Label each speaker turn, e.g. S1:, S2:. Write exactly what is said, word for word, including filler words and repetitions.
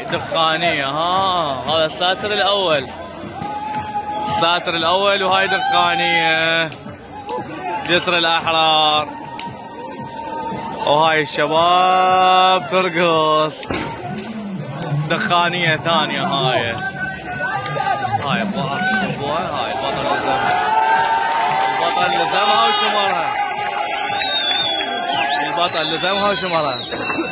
S1: دخانية. ها هذا الساتر الأول، الساتر الأول، وهاي دخانية جسر الأحرار. وهاي الشباب ترقص دخانية ثانية. هاي هاي ابوها هاي البطل لزمها، البطل لزمها وشمرها، البطل لزمها وشمرها.